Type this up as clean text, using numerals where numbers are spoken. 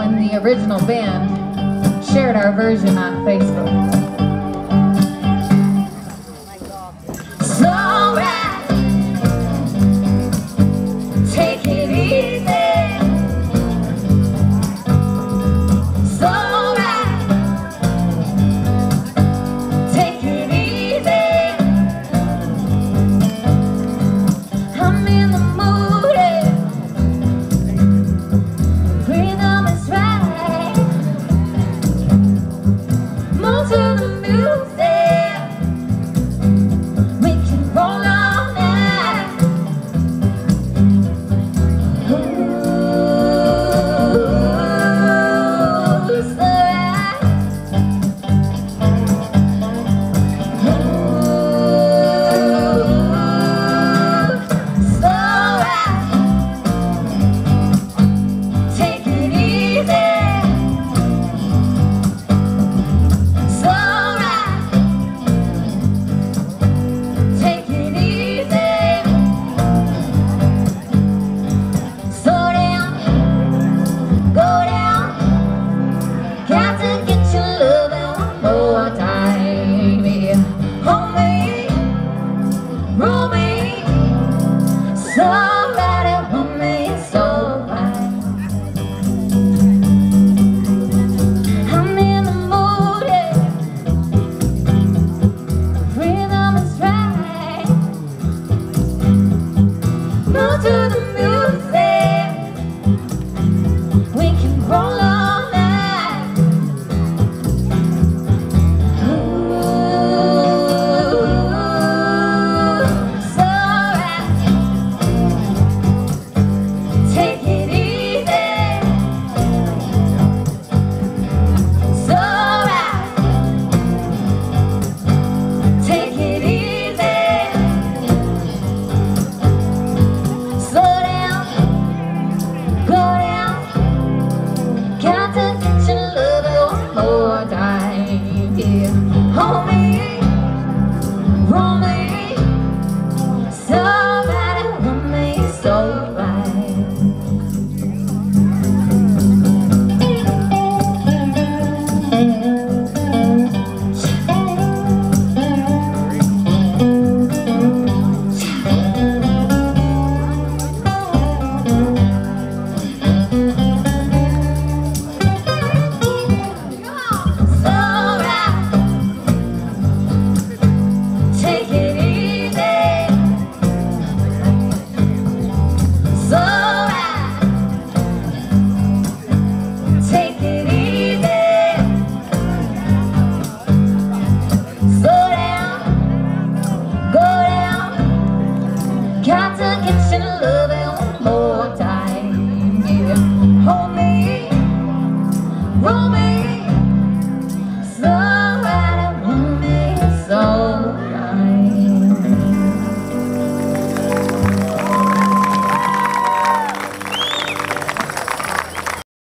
when the original band shared our version on Facebook. So right, take it easy. So right, take it easy. I'm in the mood, rhythm is right. Move to the music, we can roll all night. Ooh, it's the right. Ooh, so right. Take it easy. So right. Take it easy. Slow down, go down.